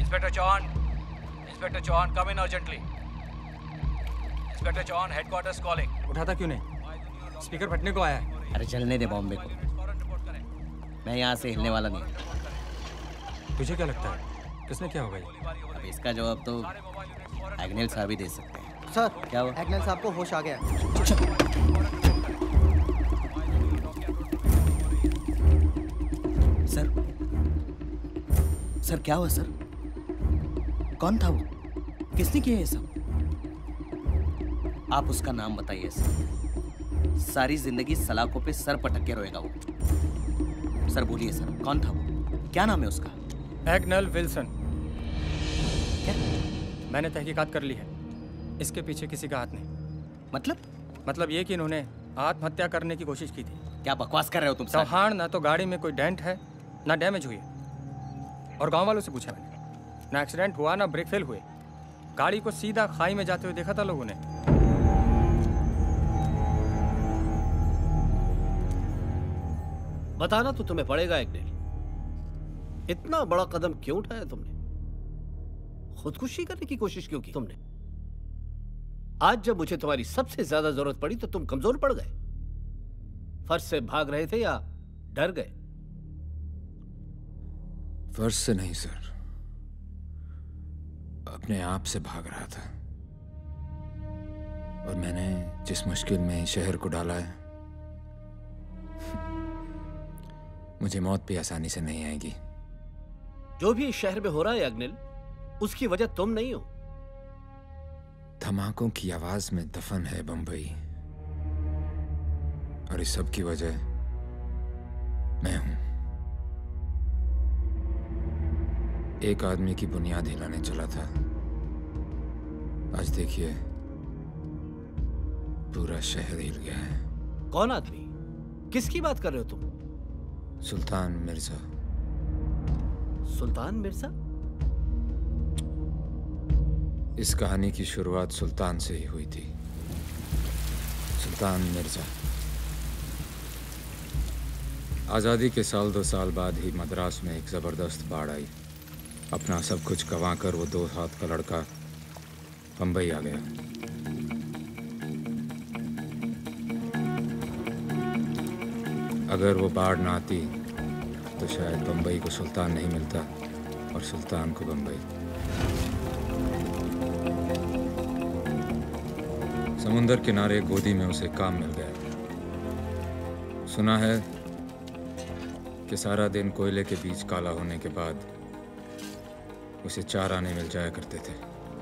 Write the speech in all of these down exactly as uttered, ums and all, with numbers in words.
Inspector Chauhan, inspector Chauhan, come in urgently. Inspector Chauhan, headquarters calling. उठाता क्यों नहीं? स्पीकर फटने को आया है। अरे चलने दे बॉम्बे को, मैं यहाँ से हिलने वाला नहीं। तुझे क्या लगता है किसने क्या होगा ये? अब इसका जवाब तो एग्नेल साहब ही दे सकते हैं। सर, क्या हुआ? एग्नेल साहब को होश आ गया। सर, सर क्या हुआ सर? कौन था वो? किसने किया ये सब? आप उसका नाम बताइए सर। सारी जिंदगी सलाखों पे सर पटक के रोएगा वो। सर बोलिए सर, कौन था वो? क्या नाम है उसका? Agnel Wilson. क्या? मैंने तहकीकात कर ली है, इसके पीछे किसी का हाथ नहीं। मतलब? मतलब ये कि इन्होंने आत्महत्या करने की कोशिश की थी। क्या बकवास कर रहे हो तुम? चौहान, ना तो गाड़ी में कोई डेंट है ना डैमेज हुई है। और गांव वालों से पूछा मैंने, ना एक्सीडेंट हुआ ना ब्रेक फेल हुए। गाड़ी को सीधा खाई में जाते हुए देखा था लोगों ने। बताना तो तुम्हें पड़ेगा एग्नेल, इतना बड़ा कदम क्यों उठाया तुमने? खुदकुशी करने की कोशिश क्यों की तुमने? आज जब मुझे तुम्हारी सबसे ज्यादा जरूरत पड़ी तो तुम कमजोर पड़ गए। फर्ज से भाग रहे थे या डर गए? फर्ज से नहीं सर, अपने आप से भाग रहा था। और मैंने जिस मुश्किल में शहर को डाला है, मुझे मौत भी आसानी से नहीं आएगी। जो भी इस शहर में हो रहा है अग्निल, उसकी वजह तुम नहीं हो। धमाकों की आवाज में दफन है बंबई, और इस सब की वजह मैं हूं। एक आदमी की बुनियाद हिलाने चला था, आज देखिए पूरा शहर हिल गया है। कौन आदमी? किसकी बात कर रहे हो तुम? सुल्तान मिर्जा। सुल्तान मिर्जा? इस कहानी की शुरुआत सुल्तान से ही हुई थी। सुल्तान मिर्जा आज़ादी के साल दो साल बाद ही मद्रास में एक ज़बरदस्त बाढ़ आई। अपना सब कुछ गंवाकर वो दो हाथ का लड़का बंबई आ गया। अगर वो बाढ़ ना आती तो शायद बंबई को सुल्तान नहीं मिलता और सुल्तान को बंबई। समुंदर किनारे गोदी में उसे काम मिल गया। सुना है कि सारा दिन कोयले के बीच काला होने के बाद उसे चार आने मिल जाया करते थे।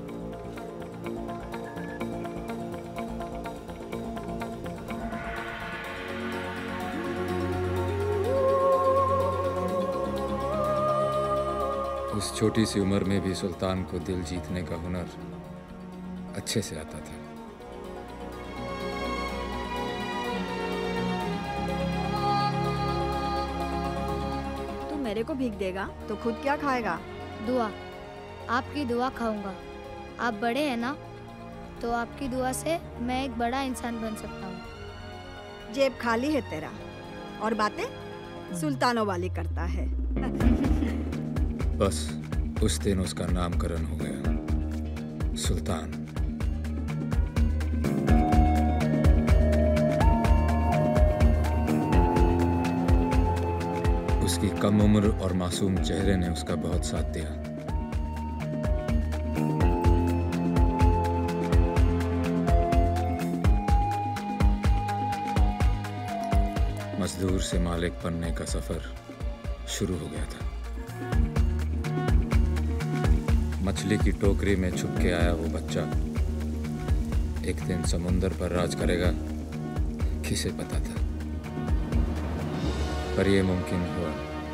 उस छोटी सी उम्र में भी सुल्तान को दिल जीतने का हुनर अच्छे से आता था। तू मेरे को भीख देगा तो खुद क्या खाएगा? दुआ, आपकी दुआ खाऊंगा। आप बड़े हैं ना, तो आपकी दुआ से मैं एक बड़ा इंसान बन सकता हूँ। जेब खाली है तेरा और बातें सुल्तानों वाली करता है। बस उस दिन उसका नामकरण हो गया, सुल्तान। उसकी कम उम्र और मासूम चेहरे ने उसका बहुत साथ दिया। मजदूर से मालिक बनने का सफर शुरू हो गया था। मछली की टोकरी में छुप के आया वो बच्चा एक दिन समुंदर पर राज करेगा, किसे पता था। पर यह मुमकिन हुआ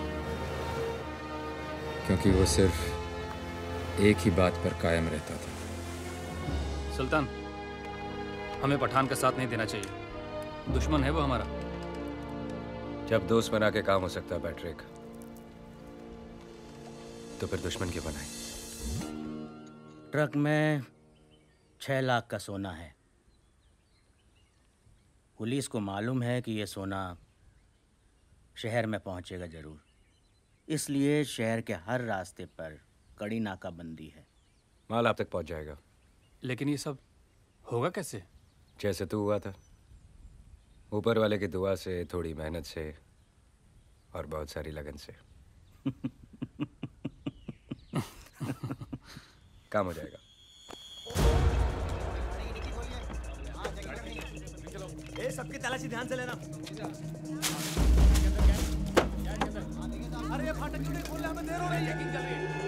क्योंकि वो सिर्फ एक ही बात पर कायम रहता था। सुल्तान, हमें पठान का साथ नहीं देना चाहिए, दुश्मन है वो हमारा। जब दोस्त बना के काम हो सकता है पैट्रिक, तो फिर दुश्मन क्यों बनाए? ट्रक में छह लाख का सोना है। पुलिस को मालूम है कि यह सोना शहर में पहुंचेगा जरूर, इसलिए शहर के हर रास्ते पर कड़ी नाकाबंदी है। माल आप तक पहुंच जाएगा। लेकिन ये सब होगा कैसे? जैसे तू हुआ था, ऊपर वाले की दुआ से, थोड़ी मेहनत से और बहुत सारी लगन से काम हो जाएगा। ए, सबकी तलाशी ध्यान से लेना। अरे ये फाटक क्यों नहीं खोल रहे? हमें देर हो रही है। चेकिंग चल रही है।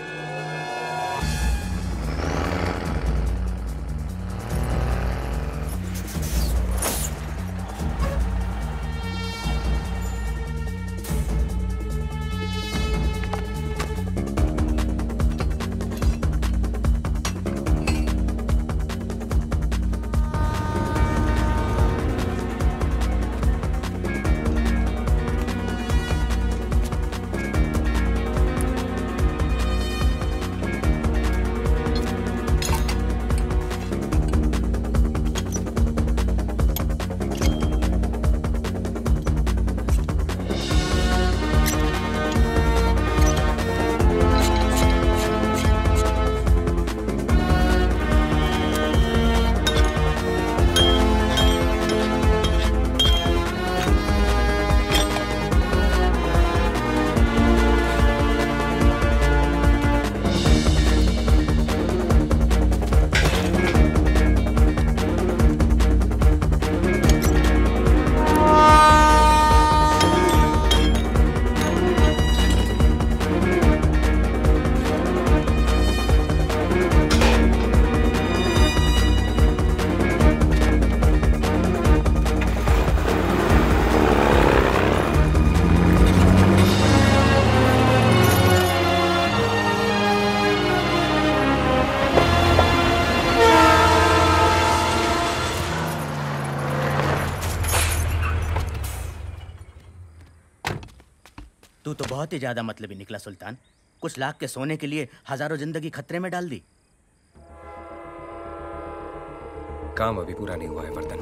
तू तो बहुत ही ज्यादा मतलबी निकला सुल्तान। कुछ लाख के सोने के लिए हजारों जिंदगी खतरे में डाल दी। काम अभी पूरा नहीं हुआ है वर्धन।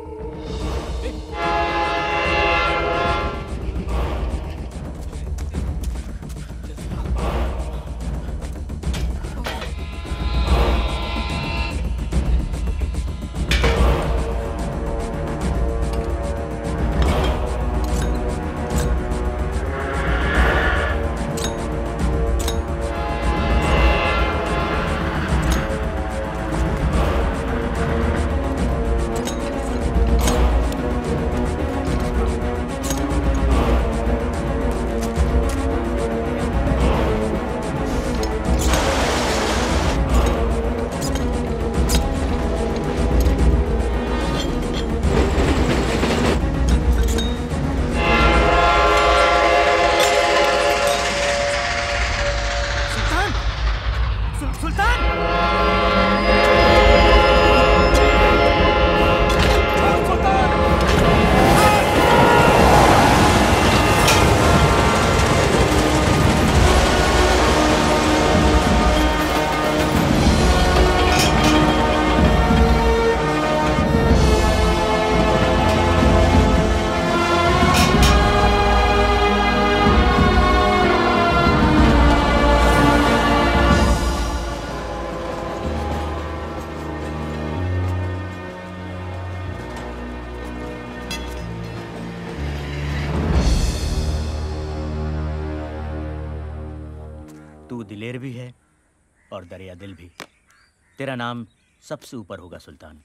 तू दिलेर भी है और दरिया दिल भी। तेरा नाम सबसे ऊपर होगा सुल्तान।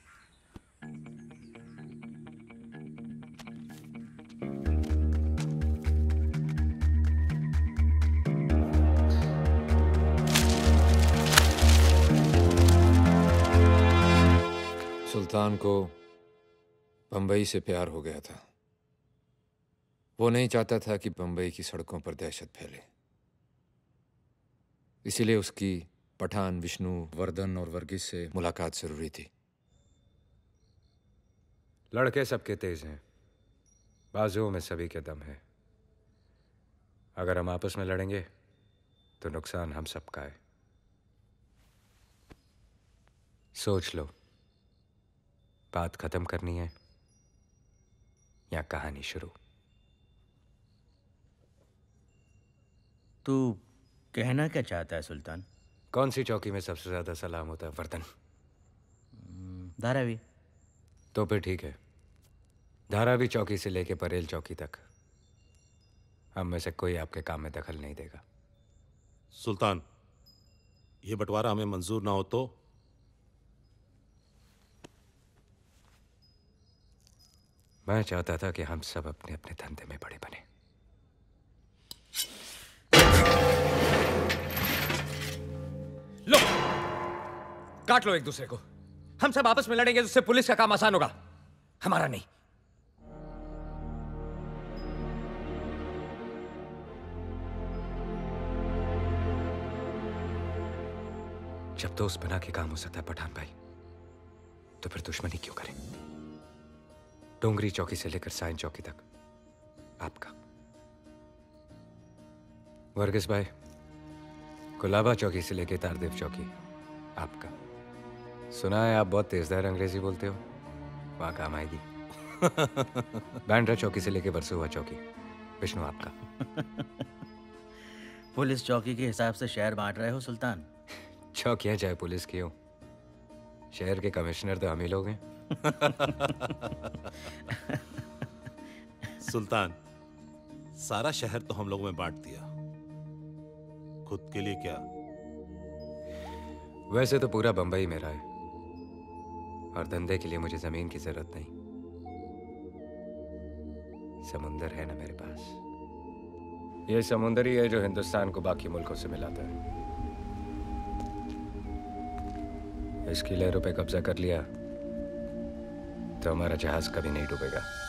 सुल्तान को बंबई से प्यार हो गया था। वो नहीं चाहता था कि बंबई की सड़कों पर दहशत फैले, इसीलिए उसकी पठान, विष्णु, वर्धन और वर्गीस से मुलाकात जरूरी थी। लड़के सबके तेज हैं, बाजुओं में सभी के दम है। अगर हम आपस में लड़ेंगे तो नुकसान हम सबका है। सोच लो, बात खत्म करनी है या कहानी शुरू? तू कहना क्या चाहता है सुल्तान? कौन सी चौकी में सबसे ज्यादा सलाम होता है वर्दन? धारावी। तो फिर ठीक है, धारावी चौकी से लेके परेल चौकी तक हम में से कोई आपके काम में दखल नहीं देगा। सुल्तान, ये बंटवारा हमें मंजूर ना हो तो? मैं चाहता था कि हम सब अपने अपने धंधे में बड़े बने। लो, काट लो एक दूसरे को। हम सब आपस में लड़ेंगे तो उससे पुलिस का काम आसान होगा, हमारा नहीं। जब तो उस बना के काम हो सकता है पठान भाई, तो फिर दुश्मनी क्यों करें? डोंगरी चौकी से लेकर साइन चौकी तक आपका। वर्गीस भाई, कुलाबा चौकी से लेकर तारदेव चौकी आपका। सुना है आप बहुत तेजदार अंग्रेजी बोलते हो, वहां काम आएगी। बैंड्रा चौकी से लेकर वर्सोवा चौकी विष्णु आपका। पुलिस चौकी के हिसाब से शहर बांट रहे हो सुल्तान? चौकियां चाहे पुलिस की हो, शहर के कमिश्नर तो हम ही लोग हैं। सुल्तान, सारा शहर तो हम लोगों में बांट दिया, खुद के लिए क्या? वैसे तो पूरा बंबई मेरा है, और धंधे के लिए मुझे जमीन की जरूरत नहीं। समुंदर है ना मेरे पास। ये समुंदर ही है जो हिंदुस्तान को बाकी मुल्कों से मिलाता है। इसकी लहरों पे कब्जा कर लिया तो हमारा जहाज कभी नहीं डूबेगा।